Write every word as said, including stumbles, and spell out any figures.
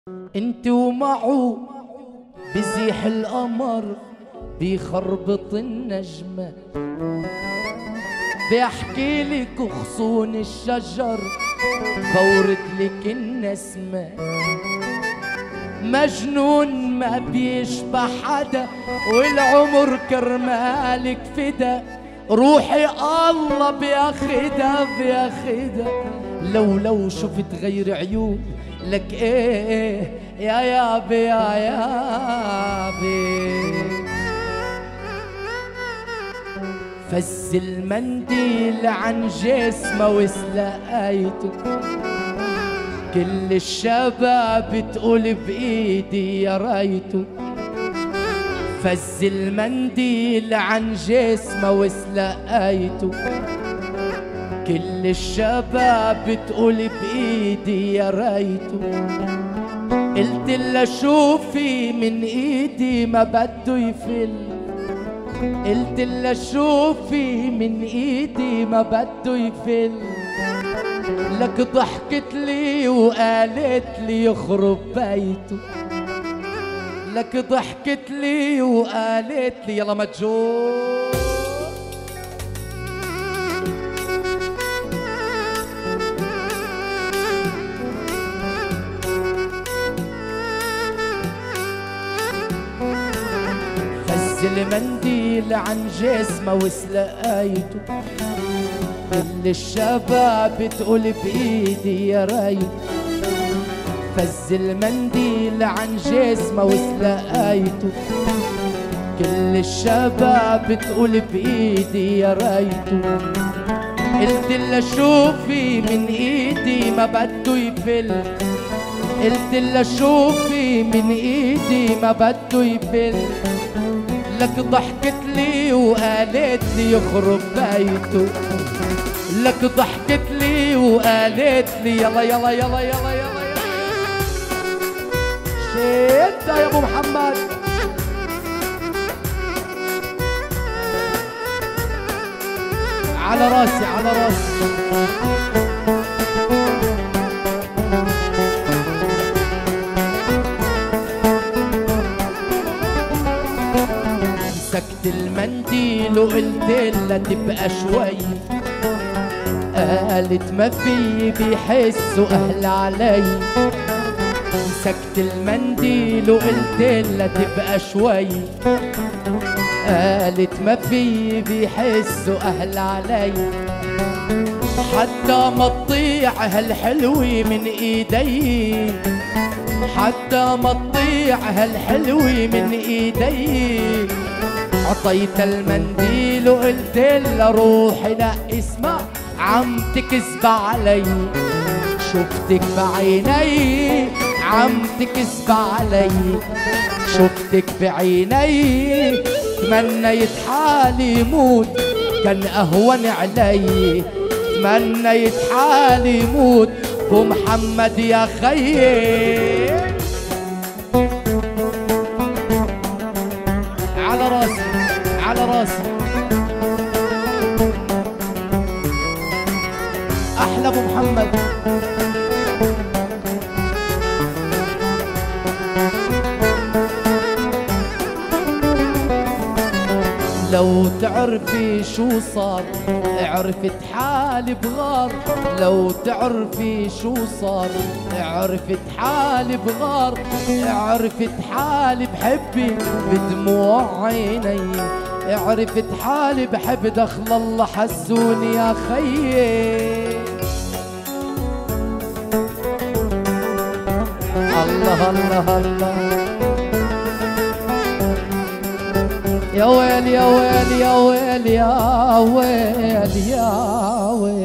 انت ومعه بزيح القمر بيخربط النجمة، بيحكي لك غصون الشجر بورد لك النسمة. مجنون ما بيشبه حدا والعمر كرمالك فدا، روحي الله بياخدها بياخدها. لو لو شفت غير عيون لك ايه يا يابي يا يابي. فز المنديل عن جسمه وسلقيته، كل الشباب تقول بايدي يا ريته. فز المنديل عن جسمه وسلقيته، كل الشباب تقول بايدي يا ريته. قلت لها شوفي من ايدي ما بده يفل، قلت لها شوفي من ايدي ما بده يفل. لك ضحكت لي وقالت لي يخرب بيته، لك ضحكت لي وقالت لي يلا ما تجوز. فز المنديل عن جسمه وسلقيته، كل الشباب تقول بايدي يا ريت. فز المنديل عن جسمه وسلقيته، كل الشباب تقول بايدي يا ريته. قلت لها شوفي من ايدي ما بده يفل، قلت لها شوفي من ايدي ما بده يفل. لك ضحكت لي وقالت لي يخرب بيته، لك ضحكت لي وقالت لي يلا يلا يلا يلا يلا شد يا ابو محمد. على راسي على راسي. مسكت المنديل وقلت لها تبقى شوي، قالت ما في بيحسوا اهل علي. مسكت المنديل وقلت لها تبقى شوي، قالت ما في بيحسوا اهل علي. حتى ما تضيع هالحلوة من ايدي، حتى ما تضيع هالحلوة من ايدي. عطيت المنديل وقلت لها روحي لا اسمع عم تكذب علي. شفتك بعيني عم تكذب علي، شفتك بعيني تمنيت حالي موت كان اهون علي. تمنيت حالي موت بو محمد يا خيي. على راسي على راسي. احلى ابو محمد. لو تعرفي شو صار عرفت حالي بغار، لو تعرفي شو صار عرفت حالي بغار. عرفت حالي بحبي بدموع عيني، عرفت حالي بحب دخل الله حسوني يا خيي. الله الله الله. يا ويل يا ويل يا ويل يا ويل يا ويل.